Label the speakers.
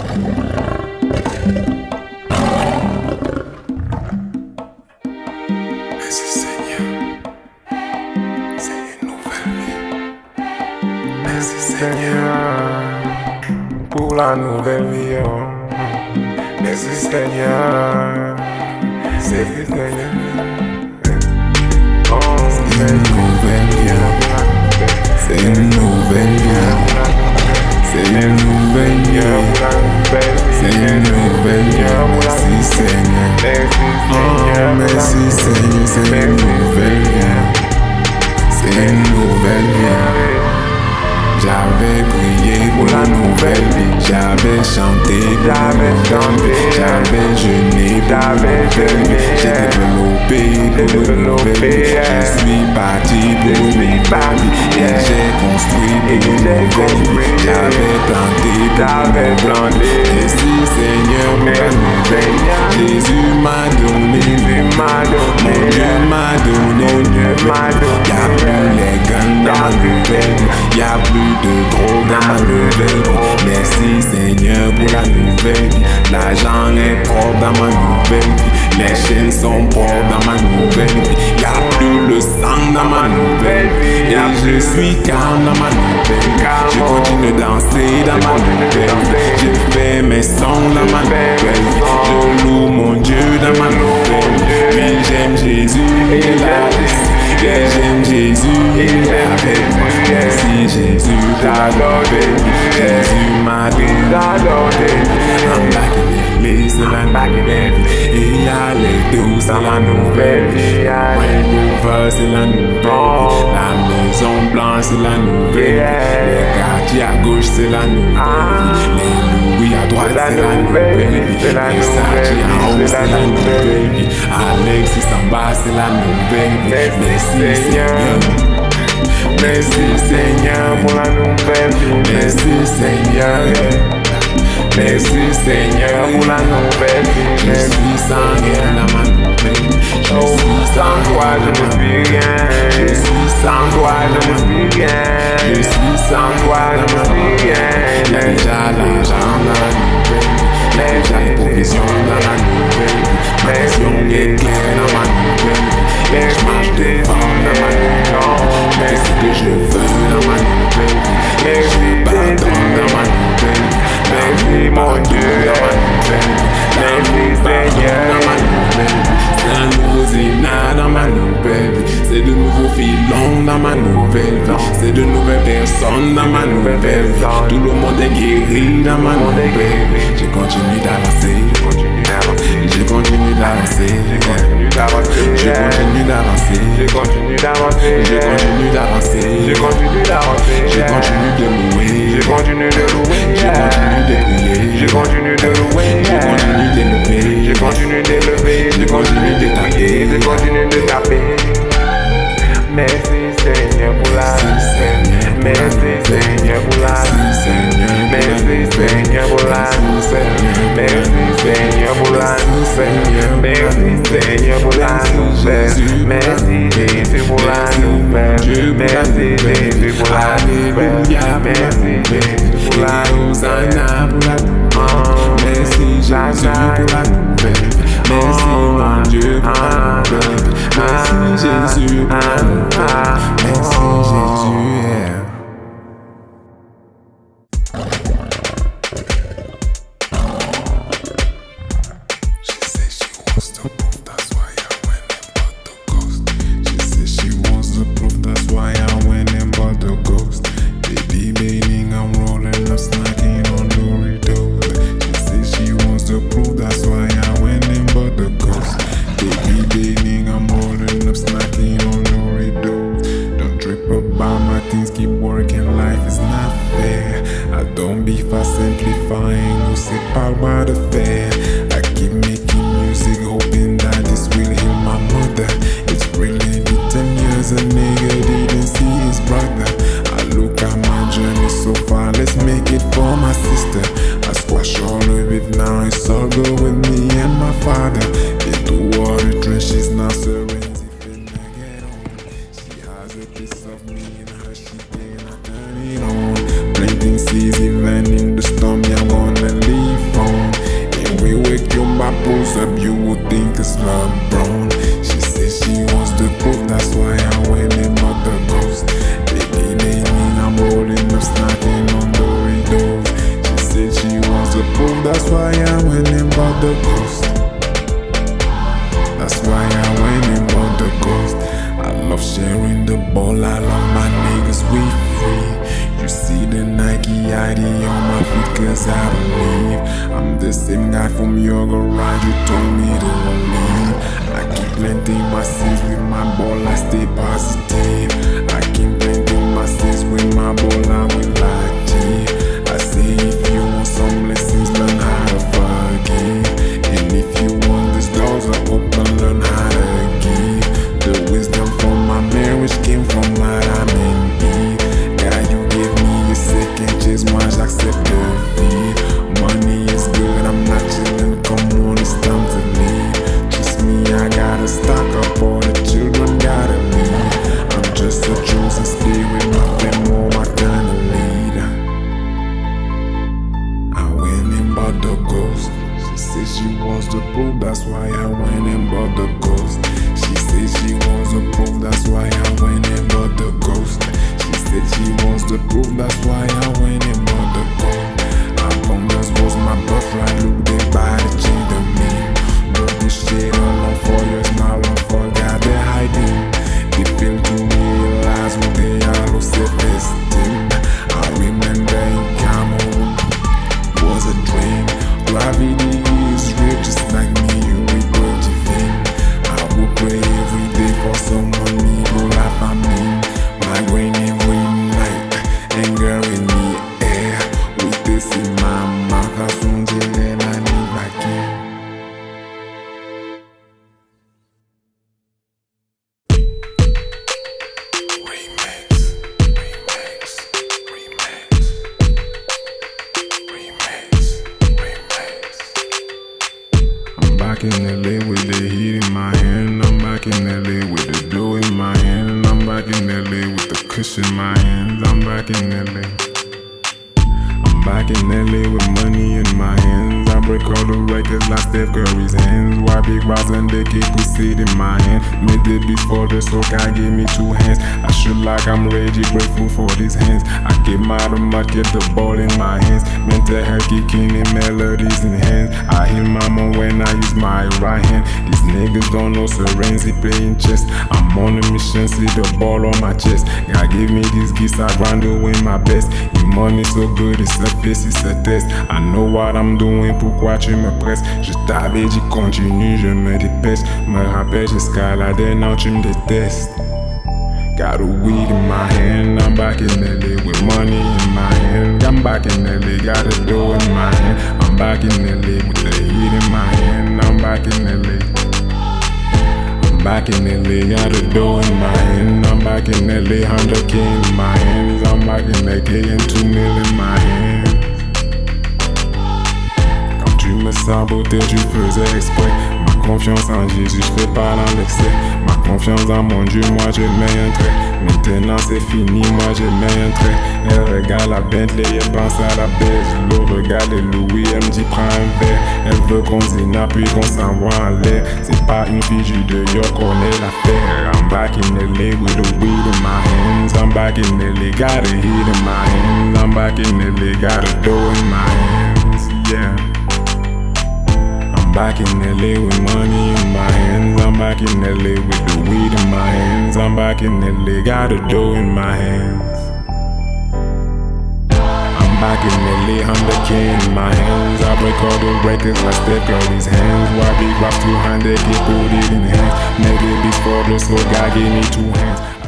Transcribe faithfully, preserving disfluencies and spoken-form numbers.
Speaker 1: Merci Seigneur, c'est une nouvelle vie. Merci Seigneur pour la nouvelle vie. Oh. Merci Seigneur, c'est une Seigneur. Oh, c'est une nouvelle vie. C'est une nouvelle vie. C'est une nouvelle vie. C'est une nouvelle vie. Merci Seigneur. Oh, merci Seigneur, c'est une nouvelle vie. C'est une nouvelle vie. J'avais prié pour la nouvelle vie. J'avais chanté pour la nouvelle vie. J'avais jeûné pour la nouvelle vie. J'ai développé pour une nouvelle vie. Je suis parti pour une nouvelle vie. Et j'ai construit pour une nouvelle vie. J'avais planté pour une nouvelle vie. Merci Seigneur pour la nouvelle vie. Jésus m'a donné, mon Dieu m'a donné, y'a plus les gangs dans ma nouvelle vie. Y'a plus de gros dans ma nouvelle vie. Merci Seigneur pour la nouvelle vie. L'argent est propre dans ma nouvelle vie. Les chaînes sont propres dans ma nouvelle vie. Y'a plus le sang dans ma nouvelle vie. Et je suis calme dans ma nouvelle vie. Je continue de danser dans ma nouvelle vie. Je fais mes sons dans ma nouvelle vie. Je loue mon Dieu dans ma nouvelle vie. Mais j'aime Jésus et la vie. J'aime Jésus et la vie. Merci Jésus pour la nouvelle vie. Jésus m'a donné. I'm back in l'église, c'est la nouvelle vie. Et y'a les douze, c'est la nouvelle vie. Ouais, le c'est la nouvelle vie. La maison blanche, c'est la nouvelle vie. Les quartiers à gauche, c'est la nouvelle vie. Les louis à droite, c'est la nouvelle vie. Les Sachi en haut, c'est la nouvelle vie. Alexis en bas, c'est la nouvelle vie. Merci Seigneur. Merci Seigneur pour la nouvelle vie. Merci Seigneur. Merci Seigneur pour la nouvelle vie. Je suis sans rien dans ma nouvelle vie. Je suis sans toi, je ne suis rien. Je suis sans toi, je ne suis rien. Je suis sans toi, je ne suis rien. Y'a déjà l'argent dans la nouvelle vie. Y'a déjà les provisions dans la nouvelle vie. Ma vision est claire dans ma nouvelle vie. Et je marche devant dans ma nouvelle vie. Mais ce que je veux dans ma nouvelle vie. Et je pardonne dans ma nouvelle vie. Merci mon Dieu dans ma nouvelle vie. Merci Seigneur dans ma nouvelle vie. C'est un nouveau zina dans ma nouvelle vie. C'est de nouveaux filons dans ma nouvelle vie. C'est de nouvelles personnes dans ma nouvelle vie. Tout le monde est guéri dans ma nouvelle vie. Je continue d'avancer. Je continue d'avancer. Je continue d'avancer. Je continue d'avancer. Je continue d'avancer. Je continue d'avancer. Je continue d'avancer. Je continue de louer. Je continue de louer. Je continue de prier. Je continue de louer. Je continue d'élever. Je continue d'élever. Je continue de taper. Je continue de taper. Merci Seigneur pour la nouvelle. Merci Seigneur pour la nouvelle. Merci Seigneur pour la nouvelle. Merci Seigneur pour la nouvelle. Merci Seigneur pour la nouvelle. Merci Jésus pour la nouvelle. Merci Jésus pour la nouvelle. Merci Jésus pour la nouvelle. Merci Jésus pour la nouvelle. Merci mon Dieu pour la nouvelle. Merci Jésus pour la nouvelle. Merci Jésus. Simplifying, no c'est pas what de faire. I keep making music, hoping that this will heal my mother. It's really been ten years a nigga didn't see his brother. I look at my journey so far, let's make it for my sister. I squash all of it now, it's all good with me and my father. Into water trenches now, Serenity finna get on. She has a piece of me in her, she cannot turn it on. Planting seeds even in the storm, yeah, I wanna leave that's why I went and bought the Ghost. That's why I went and bought the Ghost. I love sharing the ball, I love my niggas, we free. You see the Nike I D on my feet, cause I believe I'm the same guy from your garage you told me to leave. I keep planting my seeds with my ball, I stay positive. I keep planting my seeds with my ball, I will achieve. I say if you want some blessings, learn how to forgive. And if you want these doors are open, learn how to give. The wisdom from my marriage came from Adam and Eve. God, you give me a second chance, moi j'accepte de vivre. Money is good, I'm not chilling, come on, it's time to leave. Trust me, I gotta stock up, all the children gotta leave. I'm just a chosen spirit, nothing more, I kinda lead. I went and bought the Ghost. She said she wants the proof, that's why I went and bought the Ghost. She said she wants the proof, that's why I went and bought the Ghost. She said she wants the proof, that's why I went and bought the Ghost. Abundance was my birthright, look, they buy the chain to me. But this shit alone for years, now long for God, they're hiding. They fail to realize who they are, low self-esteem. I remember in Cameroon, was a dream. Gravity is real, just like me, you regret your thing. I will pray every day for someone, me, go life I mean. Migraine every night, anger in the air. With this in my mouth, I soon till then I need back in. Remix, remix, remix, remix, remix. I'm back in L A with the heat in my hand. I'm back in L A with the dough in my hand. I'm back in L A with the cushion in my hands. I'm back in L A. I'm back in L A with money in my hands. I break all the records like Steph Curry's hands. Why big bars and they keep pussy in my hand. Made the beats for the soak, I give me two hands. I shoot like I'm ready, grateful for these hands. I keep my mouth, get the ball in my hands. Mental health kicking in melodies in hands. I hear mama when I use my right hand. These niggas don't know Serenzi playing chess. I'm on a mission, see the ball on my chest. God give me these gifts, I grind doing my best. Your money so good, it's a face, it's a test. I know what I'm doing, pourquoi tu me presses? Je t'avais dit continue, je me dépêche. Me rappelle, j'escaladais, now tu me détestes. Got a weed in my hand, I'm back in L A with money in my hand. I'm back in L A, got a dough in my hand. I'm back in L A with the heat in my hand. I'm back in L A. I'm back in L A, got a dough in my hand. I'm back in L A, one hundred K in my hands. I'm back in L A and two mil in my hands. Quand tu me sabotais, tu faisais exprès. Ma confiance en Jésus, je fais pas dans l'excès. Ma confiance en mon Dieu, moi je mets un trait. Maintenant c'est fini, moi je mets un trait. Elle regarde la Bentley, elle pense à la baisse. L'eau regarde le Louis, elle me dit prends un verre. Elle veut qu'on zina puis qu'on s'envoie en l'air. C'est pas une fille de York, on est l'affaire. I'm back in L A with the weed in my hands. I'm back in L A, got a heat in my hands. I'm back in L A, got a dough in my hands, yeah. I'm back in L A with money in my hands. I'm back in L A with the weed in my hands. I'm back in L A, got a dough in my hands. I'm back in L A, one hundred K in my hands. I break all the records like Steph Curry's hands. Why big raps two hundred, get put it in hands. Made the beats for the soul, God gave me two hands.